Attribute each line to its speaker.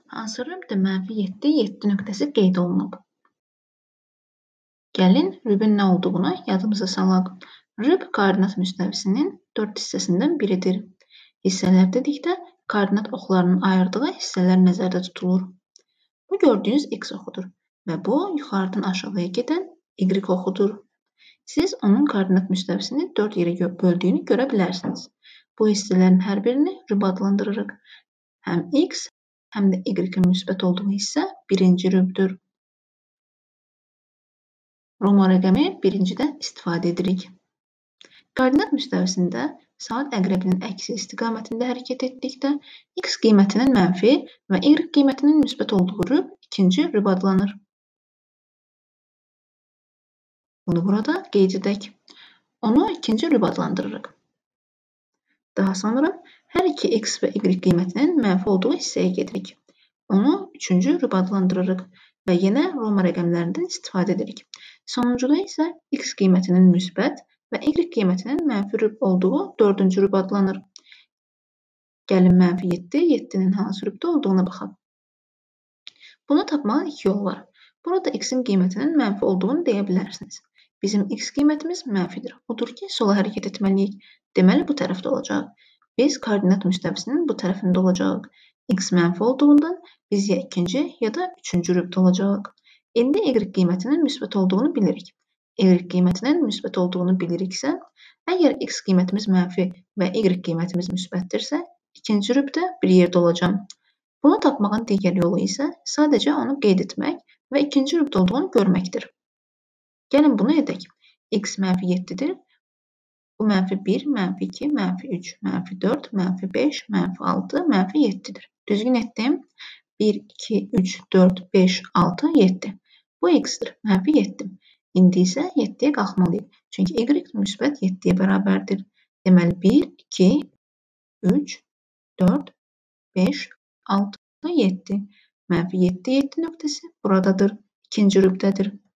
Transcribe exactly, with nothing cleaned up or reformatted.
Speaker 1: Hansı rübdə mənfi yeddi, yeddi nöqtəsi qeyd olunub? Gəlin rübün nə olduğunu yadımıza salaq. Rüb koordinat müstəvisinin dörd hissəsindən biridir. Hissələr dedikdə koordinat oxlarının ayırdığı hissələr nəzərdə tutulur. Bu gördüyünüz x oxudur və bu yuxarıdan aşağıya gedən y oxudur. Siz onun koordinat müstəvisini dörd yerə böldüyünü görə bilərsiniz. Bu hissələrin hər birini rüb adlandırırıq. Həm x, həm də y-in müsbət olduğu hissə birinci rübdür. Roma rəqəmi birincidən istifadə edirik. Koordinat müstəvisində saat əqrəbinin əksi istiqamətində hərəkət etdikdə x qiymətinin mənfi və y qiymətinin müsbət olduğu rüb ikinci rüb adlanır. Bunu burada qeyd edək. Onu ikinci rüb adlandırırıq. Daha sonra hər iki x və y qiymətinin mənfi olduğu hissəyə gedirik. Onu üçüncü rüb adlandırırıq və yenə Roma rəqəmlərindən istifadə edirik. Sonuncuda isə x qiymətinin müsbət və y qiymətinin mənfi rüb olduğu dördüncü rüb adlanır. Gəlin mənfi yeddi, yeddinin hansı rübdə olduğuna baxaq. Bunu tapmağın iki yolu var. Burada x-in qiymətinin mənfi olduğunu deyə bilərsiniz. Bizim x qiymətimiz mənfidir. Odur ki, sola hərəkət etməliyik. Deməli, bu tərəfdə olacaq. Biz koordinat müstəvisinin bu tərəfində olacaq. X mənfi olduğundan biz ya ikinci ya da üçüncü rübdə olacaq. İndi y qiymətinin müsbət olduğunu bilirik. Y qiymətinin müsbət olduğunu biliriksə, əgər x qiymətimiz mənfi və y qiymətimiz müsbətdirsə, ikinci rübdə bir yerdə olacaq. Bunu tapmağın digər yolu isə sadəcə onu qeyd etmək və ikinci rübdə olduğunu görməkdir. Gəlin bunu edək. X mənfi yeddidir. Bu mənfi bir, mənfi iki, mənfi üç, mənfi dörd, mənfi beş, mənfi altı, mənfi yeddidir. Düzgün etdim. bir, iki, üç, dörd, beş, altı, yeddi. Bu x-dir. Mənfi yeddi. İndi isə yeddiyə qalxmalıyıq. Çünki y müsbət yeddiyə bərabərdir. Deməli bir, iki, üç, dörd, beş, altı, yeddi. Mənfi yeddi, yeddi nöqtəsi buradadır. İkinci rübdədir.